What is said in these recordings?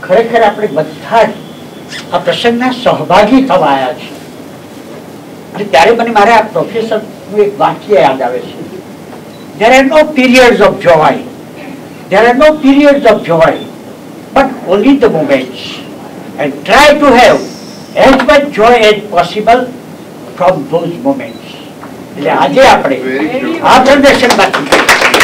ખરેખર આપણે બધા જ આ પ્રસંગના સહભાગી થવા આવ્યા છે. અને ત્યારે મને મારા પ્રોફેસરનું એક વાક્ય યાદ આવે છે. There are no periods of joy. There are no periods of joy, but only the moments. And try to have as much joy as possible from those moments. એટલે આજે આપણે આ પ્રદર્શનમાંથી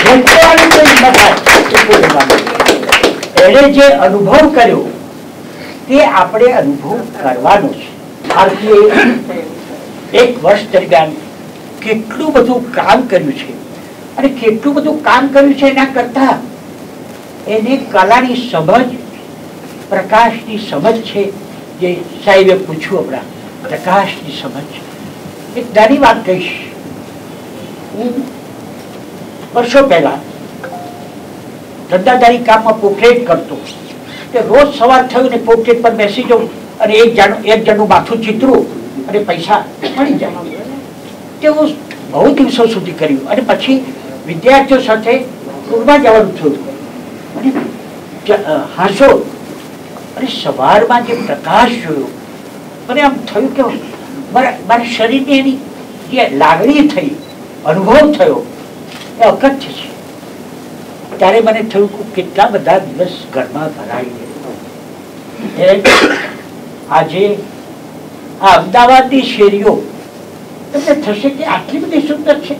એને જે અનુભવ કર્યો તે આપણે અનુભવ કરવાનો છે. ભારતીય એક વર્ષ દરમિયાન કેટલું બધું કામ કર્યું છે અને કેટલું બધું કામ કર્યું છે એના કરતા એને કલાની સમજ, પ્રકાશની સમજ છે. જે સાહેબે પૂછ્યું હમણાં, પ્રકાશની સમજ. એક નાની વાત કહીશ. હું વર્ષો પહેલા ધંધાદારી કામમાં પોર્ટ્રેટ કરતો કે રોજ સવાર થયું ને પોર્ટ્રેટ પર બેસી જાઉં અને એક જણનું માથું ચિતરું અને પૈસા મળી જાય. તે હું બહુ દિવસો સુધી કર્યું અને પછી વિદ્યાર્થીઓ સાથે ટૂરમાં જવાનું થયું અને હાંસો અને સવારમાં જે પ્રકાશ જોયો મને આમ થયું કે મારા શરીરની એની જે લાગણી થઈ, અનુભવ થયો એ અકથ્ય છે. ત્યારે મને થયું કે કેટલા બધા દિવસ ઘરમાં ભરાઈ ગયા. આજે આ અમદાવાદની શેરીઓ તમને થશે કે આટલી બધી સુંદર છે,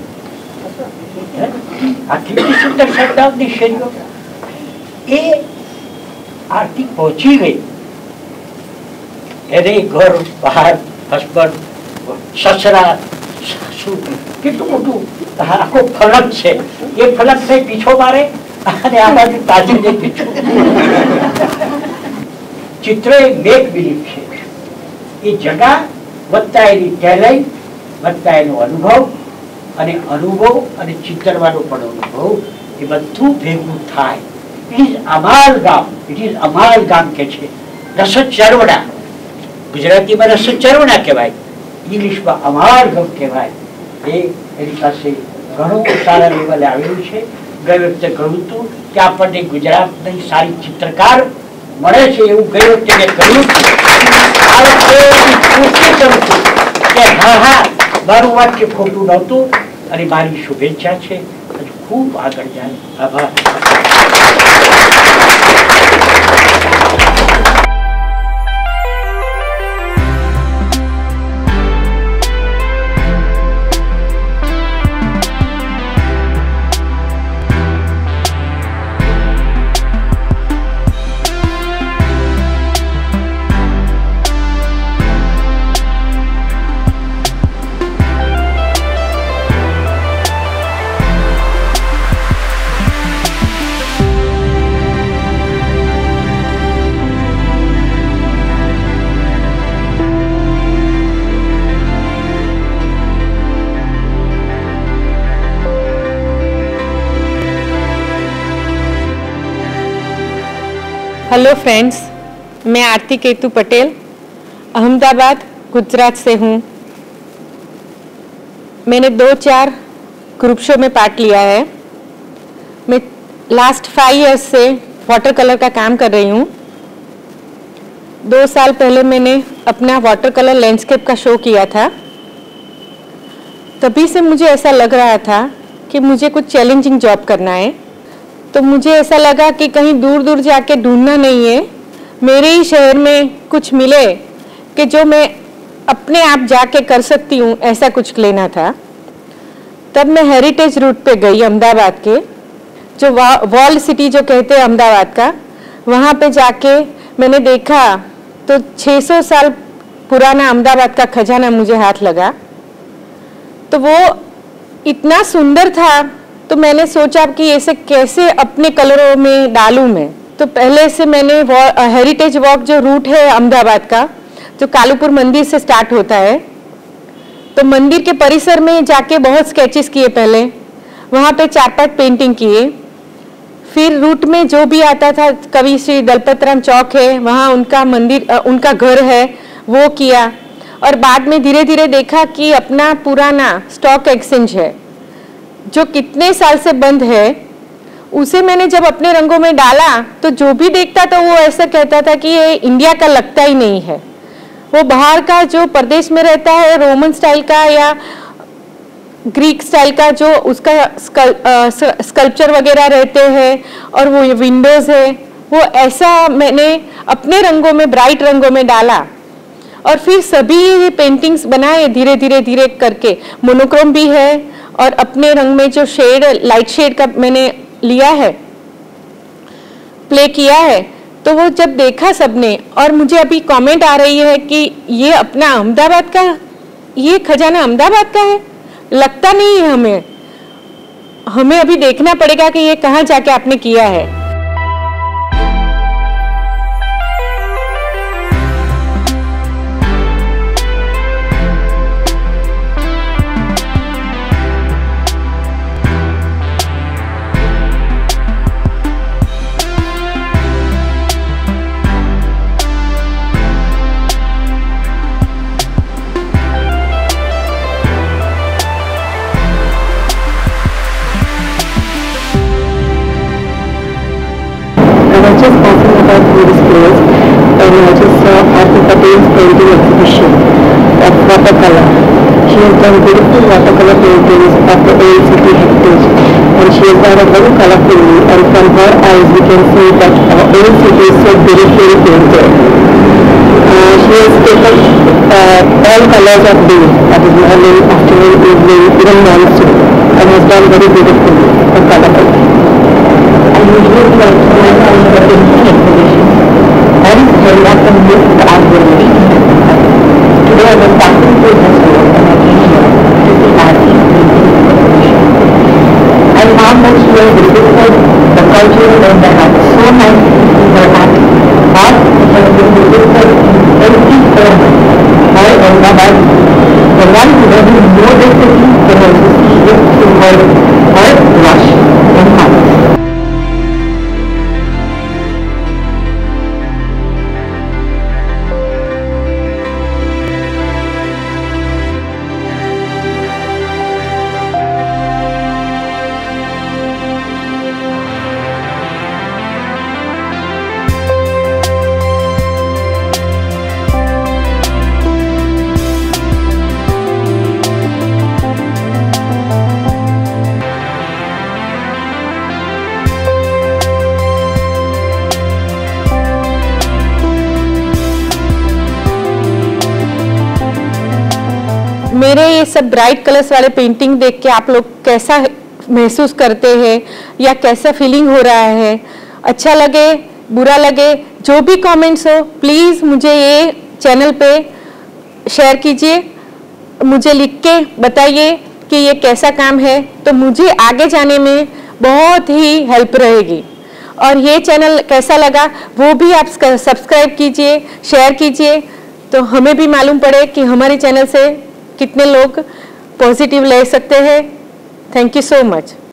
આટલી બધી સુંદર અમદાવાદની શેરીઓ. એ આરતી પહોંચી ગઈ એને ઘર બહાર હસબન્ડ સસરા સાસુ કેટલું મોટું આખો ફલક છે. એ ફલક થઈ પીછો મારે અને આ બાજુ તાજી ને પીછો. ચિત્ર એ મેક બિલીફ છે. એ જગા વત્તા એની ટેલેન્ટ વત્તા એનો અનુભવ અને ચિતરવાનો પણ અનુભવ એ બધું ભેગું થાય. ઇટ ઇઝ અમાલગામ કે છે. રસચરવડા, ગુજરાતીમાં રસચરવડા કહેવાય, ઇંગ્લિશમાં અમાલગમ કહેવાય. એની પાસે ઘણું સારા લેવલે આવેલું છે. ગઈ વખતે કહ્યું હતું કે આપણને ગુજરાતની સારી ચિત્રકાર મળે છે એવું ગઈ વખતે મેં કહ્યું. આ વખતે કોશિશ કરું છું કે હા મારું વાક્ય ખોટું નહોતું અને મારી શુભેચ્છા છે હજુ ખૂબ આગળ જાય. આભાર. हेलो फ्रेंड्स, मैं आरती केतु पटेल अहमदाबाद गुजरात से हूँ. मैंने 2-4 ग्रुप शो में पार्ट लिया है. मैं लास्ट 5 इयर्स से वाटर कलर का काम कर रही हूँ. 2 साल पहले मैंने अपना वाटर कलर लैंडस्केप का शो किया था. तभी से मुझे ऐसा लग रहा था कि मुझे कुछ चैलेंजिंग जॉब करना है. तो मुझे ऐसा लगा कि कहीं दूर दूर जाके ढूंढना नहीं है, मेरे ही शहर में कुछ मिले कि जो मैं अपने आप जाके कर सकती हूँ, ऐसा कुछ लेना था. तब मैं हेरिटेज रूट पे गई अहमदाबाद के, जो वॉल सिटी जो कहते हैं अहमदाबाद का. वहाँ पे जाके मैंने देखा तो 600 साल पुराना अहमदाबाद का खजाना मुझे हाथ लगा. तो वो इतना सुंदर था तो मैंने सोचा कि इसे कैसे अपने कलरों में डालूं मैं. तो पहले से मैंने हेरिटेज वॉक जो रूट है अहमदाबाद का, जो कालूपुर मंदिर से स्टार्ट होता है, तो मंदिर के परिसर में जाके बहुत स्केचेस किए. पहले वहाँ पे 4-5 पेंटिंग किए. फिर रूट में जो भी आता था, कवि श्री दलपतराम चौक है वहाँ उनका मंदिर, उनका घर है, वो किया. और बाद में धीरे धीरे देखा कि अपना पुराना स्टॉक एक्सचेंज है जो कितने साल से बंद है, उसे मैंने जब अपने रंगों में डाला तो जो भी देखता था वो ऐसा कहता था कि ये इंडिया का लगता ही नहीं है। वो बाहर का जो प्रदेश में रहता है रोमन स्टाइल का या ग्रीक स्टाइल का जो उसका स्कल्पचर वगैरह रहते हैं और वो विंडोज है, वो ऐसा मैंने अपने रंगों में ब्राइट रंगों में डाला और फिर सभी पेंटिंग्स बनाए धीरे धीरे धीरे करके। मोनोक्रोम भी है और अपने रंग में जो शेड लाइट शेड का मैंने लिया है, प्ले किया है। तो वो जब देखा सबने और मुझे अभी कमेंट आ रही है कि ये अपना अहमदाबाद का, ये खजाना अहमदाबाद का है, लगता नहीं है हमें अभी देखना पड़ेगा कि ये कहाँ जाके आपने किया है। I was just passing about through this place and I just saw Aarti Patel's painting exhibition of watercolor. She has done beautiful watercolor paintings of the old city heritage and she has done it very colorfully, and from her eyes we can see that our old city is so beautifully painted. She has taken all colors of day, that is morning, afternoon, evening, even monsoon, and has done very beautifully and colorfully. I usually like to learn how to painting exhibition. That is held up in this art gallery. Today I was passing through this road and I came here to see Aarti's painting exhibition. I found that she has depicted the culture and the art so nicely in her art. Art has been depicted in every form. Her Ahmedabad, the one who doesn't know the city can also see it through her brush and colors. मेरे ये सब bright colours वाले painting देख के आप लोग कैसा महसूस करते हैं या कैसा फीलिंग हो रहा है? अच्छा लगे, बुरा लगे, जो भी कमेंट्स हो प्लीज़ मुझे ये चैनल पे शेयर कीजिए, मुझे लिख के बताइए कि ये कैसा काम है, तो मुझे आगे जाने में बहुत ही हेल्प रहेगी। और ये चैनल कैसा लगा वो भी आप सब्सक्राइब कीजिए, शेयर कीजिए, तो हमें भी मालूम पड़े कि हमारे चैनल से कितने लोग पॉजिटिव ले सकते हैं। Thank you so much.